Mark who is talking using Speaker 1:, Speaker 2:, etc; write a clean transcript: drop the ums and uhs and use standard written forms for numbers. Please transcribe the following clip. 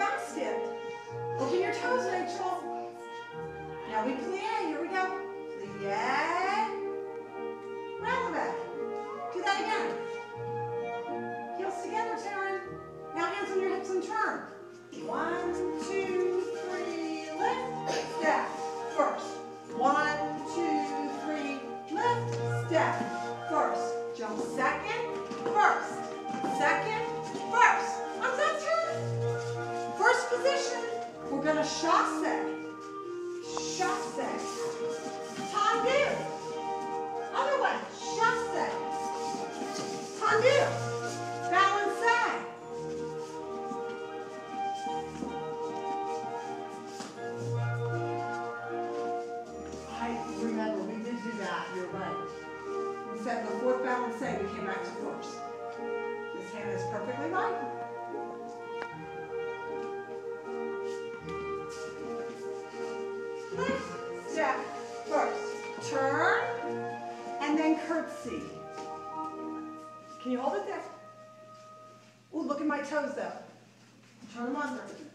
Speaker 1: basket. Open your toes, Rachel. Now we plie. Here we go. Plie. Round the back. Do that again. Heels together, Taryn. Now hands on your hips and turn. 1, 2, 3, lift, step. First. 1, 2, 3, lift, step. First. Jump second, first. Second, first. Arms out, turn. First position, we're going to chasse. Chasse. Tendu. Other way. Chasse. Tendu. Balance. I remember we did do that. You're right. Instead of the fourth balance, we came back to first. This hand is perfectly right. Lift, step, first. Turn, and then curtsy. Can you hold it there? Ooh, look at my toes though. Turn them under.